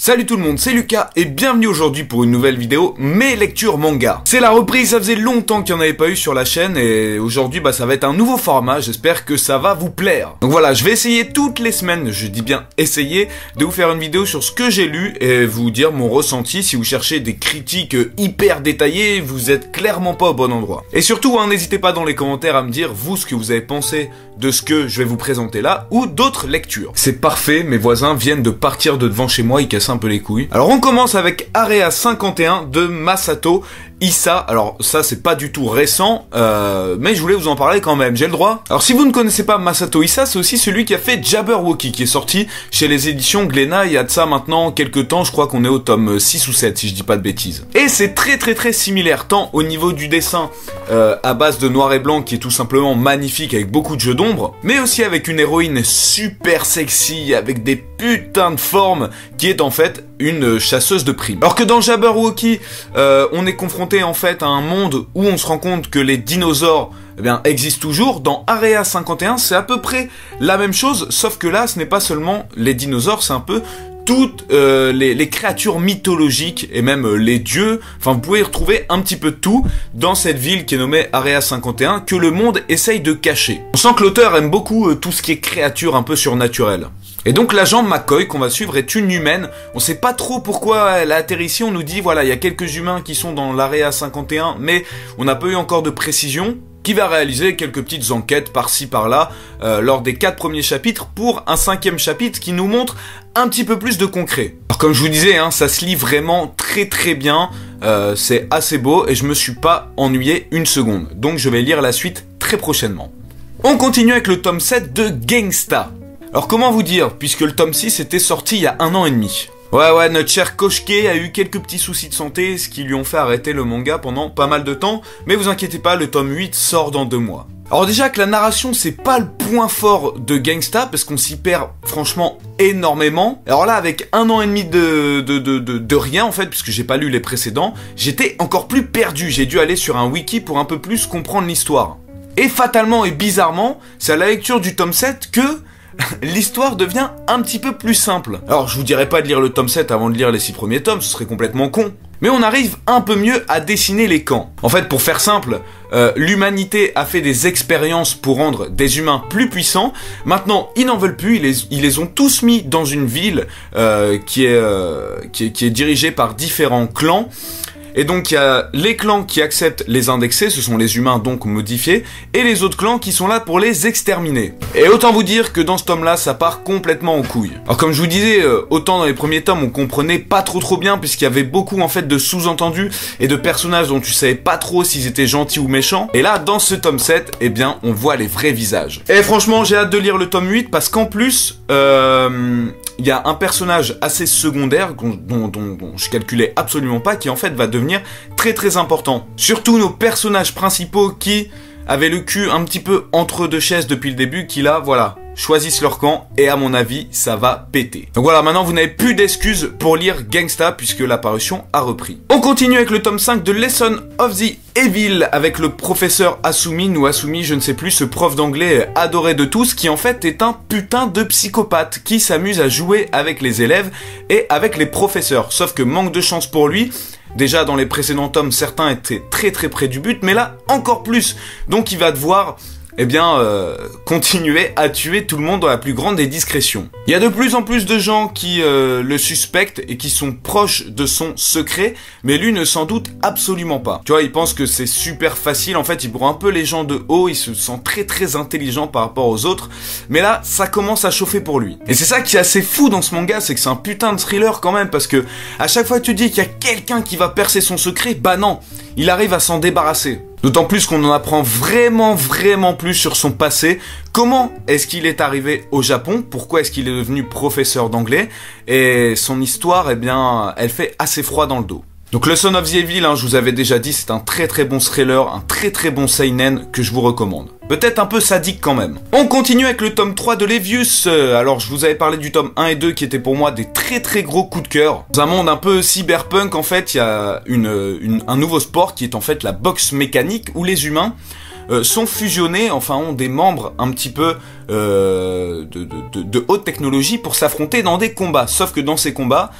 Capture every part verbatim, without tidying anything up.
Salut tout le monde, c'est Lucas et bienvenue aujourd'hui pour une nouvelle vidéo, mes lectures manga. C'est la reprise, ça faisait longtemps qu'il n'y en avait pas eu sur la chaîne et aujourd'hui bah ça va être un nouveau format, j'espère que ça va vous plaire. Donc voilà, je vais essayer toutes les semaines, je dis bien essayer, de vous faire une vidéo sur ce que j'ai lu et vous dire mon ressenti. Si vous cherchez des critiques hyper détaillées, vous êtes clairement pas au bon endroit. Et surtout, hein, n'hésitez pas dans les commentaires à me dire vous ce que vous avez pensé de ce que je vais vous présenter là ou d'autres lectures. C'est parfait, mes voisins viennent de partir de devant chez moi, ils cassent un peu les couilles. Alors on commence avec Area cinquante et un de Masato Issa. Alors ça c'est pas du tout récent, euh, mais je voulais vous en parler quand même, j'ai le droit. Alors si vous ne connaissez pas Masato Issa, c'est aussi celui qui a fait Jabberwocky, qui est sorti chez les éditions Glénat il y a de ça maintenant quelques temps, je crois qu'on est au tome six ou sept si je dis pas de bêtises. Et c'est très très très similaire, tant au niveau du dessin euh, à base de noir et blanc qui est tout simplement magnifique avec beaucoup de jeux d'ombre, mais aussi avec une héroïne super sexy, avec des putains de formes, qui est en fait une chasseuse de primes. Alors que dans Jabberwocky, euh, on est confronté en fait à un monde où on se rend compte que les dinosaures eh bien, existent toujours. Dans Area cinquante et un, c'est à peu près la même chose, sauf que là, ce n'est pas seulement les dinosaures, c'est un peu toutes euh, les, les créatures mythologiques et même euh, les dieux. Enfin, vous pouvez y retrouver un petit peu de tout dans cette ville qui est nommée Area cinquante et un, que le monde essaye de cacher. On sent que l'auteur aime beaucoup euh, tout ce qui est créatures un peu surnaturelles. Et donc l'agent McCoy qu'on va suivre est une humaine. On sait pas trop pourquoi elle a atterri ici. On nous dit voilà, il y a quelques humains qui sont dans l'Area cinquante et un, mais on n'a pas eu encore de précision. Qui va réaliser quelques petites enquêtes par-ci par-là euh, lors des quatre premiers chapitres pour un cinquième chapitre qui nous montre un petit peu plus de concret. Alors comme je vous disais, hein, ça se lit vraiment très très bien, euh, c'est assez beau et je me suis pas ennuyé une seconde. Donc je vais lire la suite très prochainement. On continue avec le tome sept de Gangsta. Alors comment vous dire, puisque le tome six était sorti il y a un an et demi. Ouais ouais, notre cher Koshke a eu quelques petits soucis de santé, ce qui lui ont fait arrêter le manga pendant pas mal de temps, mais vous inquiétez pas, le tome huit sort dans deux mois. Alors déjà que la narration c'est pas le point fort de Gangsta, parce qu'on s'y perd franchement énormément. Alors là avec un an et demi de, de, de, de, de rien en fait, puisque j'ai pas lu les précédents, j'étais encore plus perdu, j'ai dû aller sur un wiki pour un peu plus comprendre l'histoire. Et fatalement et bizarrement, c'est à la lecture du tome sept que l'histoire devient un petit peu plus simple. Alors je vous dirais pas de lire le tome sept avant de lire les six premiers tomes, ce serait complètement con. Mais on arrive un peu mieux à dessiner les camps. En fait, pour faire simple, euh, l'humanité a fait des expériences pour rendre des humains plus puissants. Maintenant, ils n'en veulent plus, ils les, ils les ont tous mis dans une ville euh, qui, est, euh, qui, est, qui est dirigée par différents clans. Et donc il y a les clans qui acceptent les indexés, ce sont les humains donc modifiés, et les autres clans qui sont là pour les exterminer. Et autant vous dire que dans ce tome là, ça part complètement en couille. Alors comme je vous disais, autant dans les premiers tomes on comprenait pas trop trop bien, puisqu'il y avait beaucoup en fait de sous-entendus et de personnages dont tu savais pas trop s'ils étaient gentils ou méchants. Et là dans ce tome sept, eh bien on voit les vrais visages. Et franchement j'ai hâte de lire le tome huit, parce qu'en plus, euh... il y a un personnage assez secondaire dont, dont, dont, dont je calculais absolument pas, qui en fait va devenir très très important. Surtout nos personnages principaux qui avaient le cul un petit peu entre deux chaises depuis le début, qui là, voilà, choisissent leur camp et à mon avis, ça va péter. Donc voilà, maintenant vous n'avez plus d'excuses pour lire Gangsta puisque la parution a repris. On continue avec le tome cinq de Lesson of the Evil avec le professeur Asumi, ou Asumi, je ne sais plus, ce prof d'anglais adoré de tous qui en fait est un putain de psychopathe qui s'amuse à jouer avec les élèves et avec les professeurs. Sauf que manque de chance pour lui, déjà dans les précédents tomes certains étaient très très près du but, mais là encore plus. Donc il va devoir eh bien, euh, continuer à tuer tout le monde dans la plus grande des discrétions. Il y a de plus en plus de gens qui euh, le suspectent et qui sont proches de son secret, mais lui ne s'en doute absolument pas. Tu vois, il pense que c'est super facile, en fait, il prend un peu les gens de haut, il se sent très très intelligent par rapport aux autres, mais là, ça commence à chauffer pour lui. Et c'est ça qui est assez fou dans ce manga, c'est que c'est un putain de thriller quand même, parce que à chaque fois que tu dis qu'il y a quelqu'un qui va percer son secret, bah non, il arrive à s'en débarrasser. D'autant plus qu'on en apprend vraiment, vraiment plus sur son passé. Comment est-ce qu'il est arrivé au Japon? Pourquoi est-ce qu'il est devenu professeur d'anglais? Et son histoire, eh bien, elle fait assez froid dans le dos. Donc le Son of the Evil, hein, je vous avais déjà dit, c'est un très très bon thriller, un très très bon seinen que je vous recommande. Peut-être un peu sadique quand même. On continue avec le tome trois de Levius. Alors je vous avais parlé du tome un et deux qui étaient pour moi des très très gros coups de cœur. Dans un monde un peu cyberpunk en fait, il y a une, une, un nouveau sport qui est en fait la boxe mécanique où les humains euh, sont fusionnés, enfin ont des membres un petit peu euh, de, de, de, de haute technologie pour s'affronter dans des combats. Sauf que dans ces combats,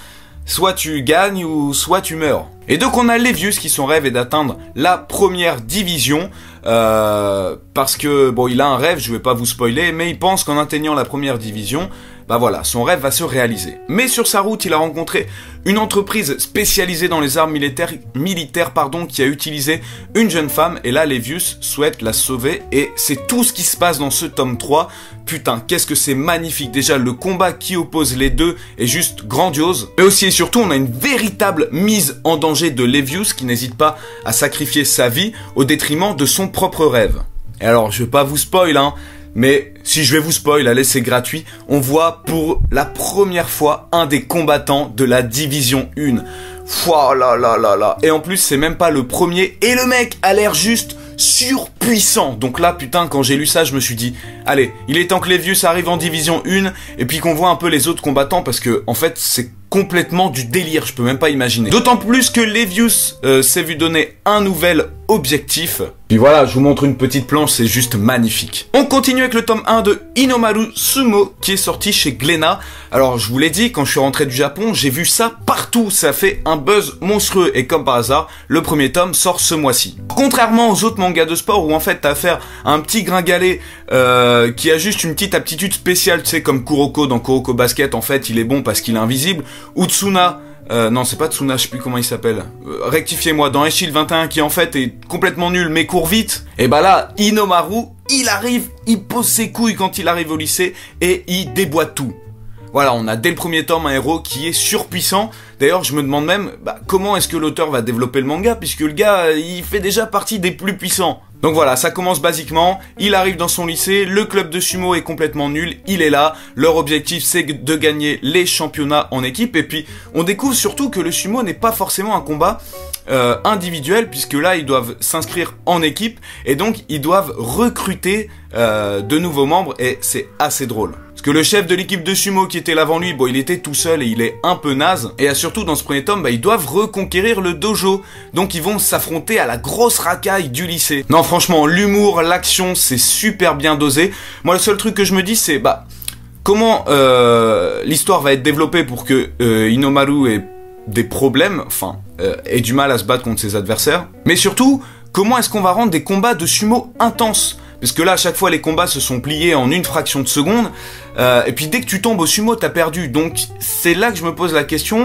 soit tu gagnes ou soit tu meurs. Et donc on a Levius qui son rêve est d'atteindre la première division, euh, parce que bon il a un rêve, je vais pas vous spoiler, mais il pense qu'en atteignant la première division, bah voilà, son rêve va se réaliser. Mais sur sa route, il a rencontré une entreprise spécialisée dans les armes militaires, militaires pardon, qui a utilisé une jeune femme, et là Levius souhaite la sauver, et c'est tout ce qui se passe dans ce tome trois. Putain, qu'est-ce que c'est magnifique. Déjà, le combat qui oppose les deux est juste grandiose. Mais aussi et surtout, on a une véritable mise en danger de Levius qui n'hésite pas à sacrifier sa vie au détriment de son propre rêve. Et alors, je vais pas vous spoil, hein, mais si je vais vous spoil, allez, c'est gratuit. On voit pour la première fois un des combattants de la division un. Fouah là là là là. Et en plus, c'est même pas le premier. Et le mec a l'air juste surpuissant. Donc là, putain, quand j'ai lu ça, je me suis dit, allez, il est temps que Levius arrive en division un et puis qu'on voit un peu les autres combattants parce que, en fait, c'est complètement du délire, je peux même pas imaginer. D'autant plus que Levius euh, s'est vu donner un nouvel objectif. Puis voilà, je vous montre une petite planche, c'est juste magnifique. On continue avec le tome un de Inomaru Sumo qui est sorti chez Glénat. Alors je vous l'ai dit, quand je suis rentré du Japon, j'ai vu ça partout, ça a fait un buzz monstrueux et comme par hasard, le premier tome sort ce mois-ci. Contrairement aux autres mangas de sport où en fait t'as affaire à un petit gringalet euh, qui a juste une petite aptitude spéciale, tu sais, comme Kuroko dans Kuroko Basket, en fait il est bon parce qu'il est invisible, ou Tsuna, Euh, non, c'est pas Tsuna, je sais plus comment il s'appelle. Euh, Rectifiez-moi, dans Eschil vingt et un qui en fait est complètement nul mais court vite. Et bah là, Inomaru, il arrive, il pose ses couilles quand il arrive au lycée et il déboîte tout. Voilà, on a dès le premier tome un héros qui est surpuissant. D'ailleurs, je me demande même bah, comment est-ce que l'auteur va développer le manga puisque le gars, il fait déjà partie des plus puissants. Donc voilà, ça commence basiquement, il arrive dans son lycée, le club de sumo est complètement nul, il est là, leur objectif c'est de gagner les championnats en équipe, et puis on découvre surtout que le sumo n'est pas forcément un combat euh, individuel, puisque là ils doivent s'inscrire en équipe, et donc ils doivent recruter euh, de nouveaux membres, et c'est assez drôle. Parce que le chef de l'équipe de sumo qui était là avant lui, bon il était tout seul et il est un peu naze, et surtout dans ce premier tome, bah, ils doivent reconquérir le dojo, donc ils vont s'affronter à la grosse racaille du lycée. Non franchement, l'humour, l'action, c'est super bien dosé. Moi le seul truc que je me dis c'est, bah, comment euh, l'histoire va être développée pour que euh, Inomaru ait des problèmes, enfin, euh, ait du mal à se battre contre ses adversaires, mais surtout, comment est-ce qu'on va rendre des combats de sumo intenses? Parce que là, à chaque fois, les combats se sont pliés en une fraction de seconde. Euh, et puis, dès que tu tombes au sumo, t'as perdu. Donc, c'est là que je me pose la question.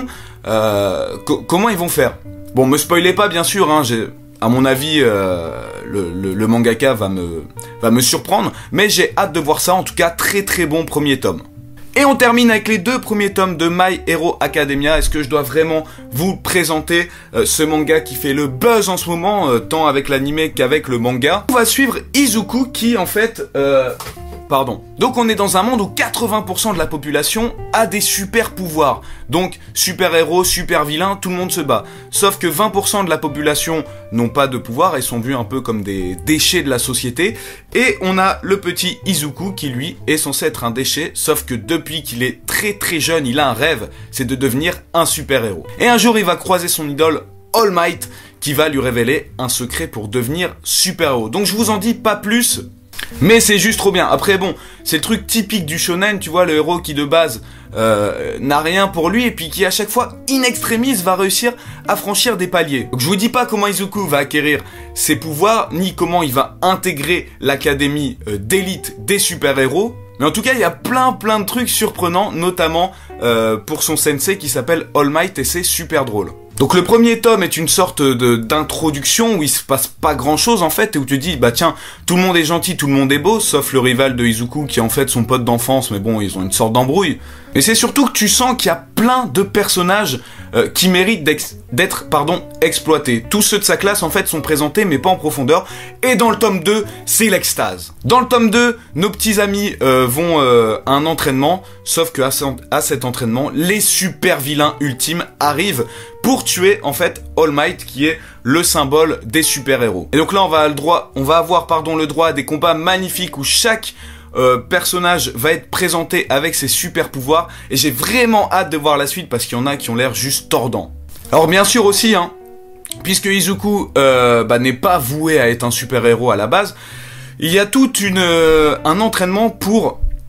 Euh, co comment ils vont faire? Bon, me spoilez pas, bien sûr. Hein, à mon avis, euh, le, le, le mangaka va me, va me surprendre. Mais j'ai hâte de voir ça. En tout cas, très très bon premier tome. Et on termine avec les deux premiers tomes de My Hero Academia. Est-ce que je dois vraiment vous présenter euh, ce manga qui fait le buzz en ce moment, euh, tant avec l'anime qu'avec le manga? On va suivre Izuku qui, en fait... Euh... Pardon. Donc on est dans un monde où quatre-vingts pour cent de la population a des super pouvoirs. Donc super héros, super vilains, tout le monde se bat. Sauf que vingt pour cent de la population n'ont pas de pouvoir et sont vus un peu comme des déchets de la société. Et on a le petit Izuku qui lui est censé être un déchet, sauf que depuis qu'il est très très jeune, il a un rêve, c'est de devenir un super héros. Et un jour il va croiser son idole All Might qui va lui révéler un secret pour devenir super héros. Donc je vous en dis pas plus. Mais c'est juste trop bien. Après bon, c'est le truc typique du shonen, tu vois, le héros qui de base euh, n'a rien pour lui et puis qui à chaque fois, in extremis, va réussir à franchir des paliers. Donc je vous dis pas comment Izuku va acquérir ses pouvoirs, ni comment il va intégrer l'académie euh, d'élite des super-héros. Mais en tout cas, il y a plein plein de trucs surprenants, notamment euh, pour son sensei qui s'appelle All Might et c'est super drôle. Donc le premier tome est une sorte de d'introduction où il se passe pas grand chose en fait et où tu te dis bah tiens tout le monde est gentil, tout le monde est beau sauf le rival de Izuku qui est en fait son pote d'enfance mais bon ils ont une sorte d'embrouille. Mais c'est surtout que tu sens qu'il y a plein de personnages euh, qui méritent d'être pardon exploités. Tous ceux de sa classe en fait sont présentés mais pas en profondeur et dans le tome deux c'est l'extase. Dans le tome deux nos petits amis euh, vont euh, à un entraînement sauf que à, à cet entraînement les super vilains ultimes arrivent pour tuer en fait All Might qui est le symbole des super-héros. Et donc là on va, le droit, on va avoir pardon, le droit à des combats magnifiques où chaque euh, personnage va être présenté avec ses super pouvoirs et j'ai vraiment hâte de voir la suite parce qu'il y en a qui ont l'air juste tordants. Alors bien sûr aussi, hein, puisque Izuku euh, bah, n'est pas voué à être un super-héros à la base, il y a tout une, euh, un entraînement pour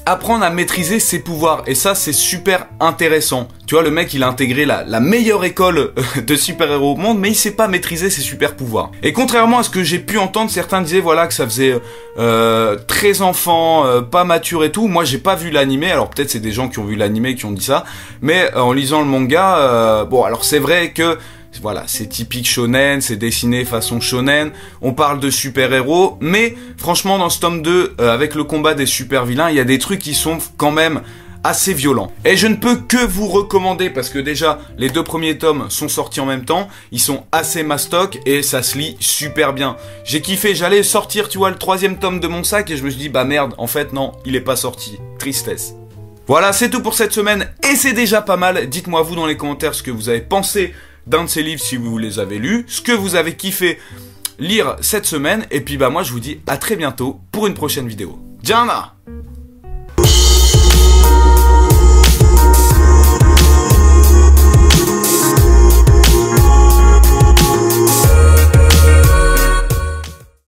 apprendre à maîtriser ses pouvoirs. Et ça, c'est super intéressant. Tu vois, le mec, il a intégré la, la meilleure école de super-héros au monde, mais il sait pas maîtriser ses super pouvoirs. Et contrairement à ce que j'ai pu entendre, certains disaient voilà que ça faisait euh, très enfant, euh, pas mature et tout. Moi, j'ai pas vu l'animé. Alors peut-être c'est des gens qui ont vu l'animé qui ont dit ça, mais euh, en lisant le manga, euh, bon, alors c'est vrai que voilà, c'est typique shonen, c'est dessiné façon shonen, on parle de super-héros, mais franchement dans ce tome deux, euh, avec le combat des super-vilains, il y a des trucs qui sont quand même assez violents. Et je ne peux que vous recommander, parce que déjà, les deux premiers tomes sont sortis en même temps, ils sont assez mastoc, et ça se lit super bien. J'ai kiffé, j'allais sortir, tu vois, le troisième tome de mon sac, et je me suis dit, bah merde, en fait non, il est pas sorti. Tristesse. Voilà, c'est tout pour cette semaine, et c'est déjà pas mal. Dites-moi vous dans les commentaires ce que vous avez pensé d'un de ces livres si vous les avez lus, ce que vous avez kiffé lire cette semaine, et puis bah moi je vous dis à très bientôt pour une prochaine vidéo. Diana!